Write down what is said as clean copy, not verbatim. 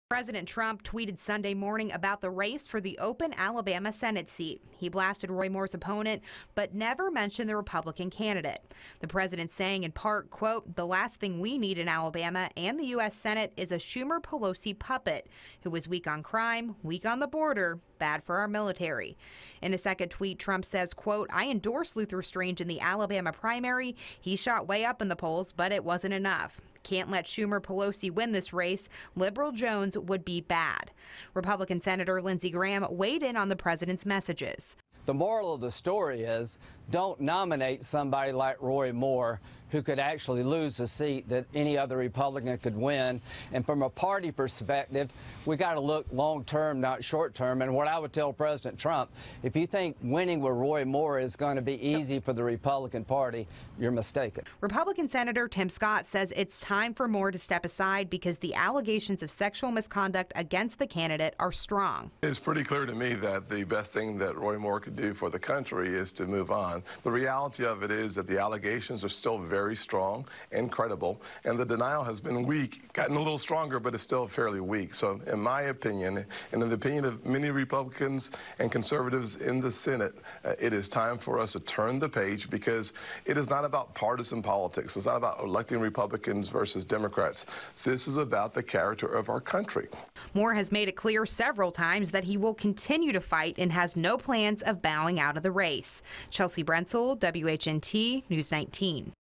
President Trump tweeted Sunday morning about the race for the open Alabama Senate seat. He blasted Roy Moore's opponent, but never mentioned the Republican candidate. The president saying in part, quote, "The last thing we need in Alabama and the U.S. Senate is a Schumer-Pelosi puppet who is weak on crime, weak on the border, bad for our military." In a second tweet, Trump says, quote, "I endorse Luther Strange in the Alabama primary. He shot way up in the polls, but it wasn't enough. Can't let Schumer-Pelosi win this race. Liberal Jones would be bad." Republican Senator Lindsey Graham weighed in on the president's messages. The moral of the story is don't nominate somebody like Roy Moore, who could actually lose a seat that any other Republican could win. And from a party perspective, we got to look long term, not short term. And what I would tell President Trump, if you think winning with Roy Moore is going to be easy for the Republican Party, you're mistaken. Republican Senator Tim Scott says it's time for Moore to step aside because the allegations of sexual misconduct against the candidate are strong. It's pretty clear to me that the best thing that Roy Moore could do for the country is to move on. The reality of it is that the allegations are still very strong and credible, and the denial has been weak, gotten a little stronger, but it's still fairly weak. So in my opinion, and in the opinion of many Republicans and conservatives in the Senate, it is time for us to turn the page, because it is not about partisan politics. It's not about electing Republicans versus Democrats. This is about the character of our country. Moore has made it clear several times that he will continue to fight and has no plans of bowing out of the race. Chelsea Brensel, WHNT News 19.